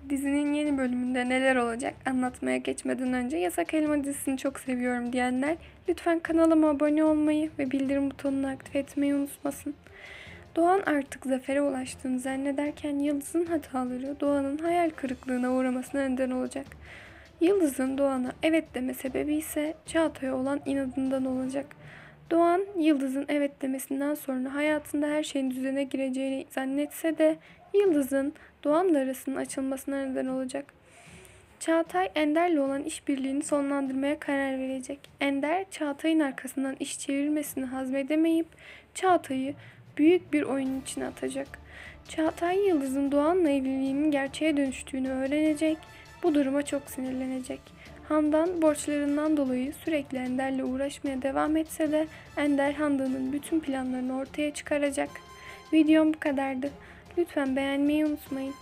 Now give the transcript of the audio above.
Dizinin yeni bölümünde neler olacak anlatmaya geçmeden önce Yasak Elma dizisini çok seviyorum diyenler lütfen kanalıma abone olmayı ve bildirim butonunu aktif etmeyi unutmasın. Doğan artık zafere ulaştığını zannederken Yıldız'ın hataları Doğan'ın hayal kırıklığına uğramasına neden olacak. Yıldız'ın Doğan'a evet deme sebebi ise Çağatay'a olan inadından olacak. Doğan, Yıldız'ın evet demesinden sonra hayatında her şeyin düzene gireceğini zannetse de Yıldız'ın Doğan'la arasının açılmasına neden olacak. Çağatay, Ender'le olan işbirliğini sonlandırmaya karar verecek. Ender, Çağatay'ın arkasından iş çevirmesini hazmedemeyip Çağatay'ı büyük bir oyun içine atacak. Çağatay, Yıldız'ın Doğan'la evliliğinin gerçeğe dönüştüğünü öğrenecek. Bu duruma çok sinirlenecek. Handan borçlarından dolayı sürekli Ender'le uğraşmaya devam etse de Ender Handan'ın bütün planlarını ortaya çıkaracak. Videom bu kadardı. Lütfen beğenmeyi unutmayın.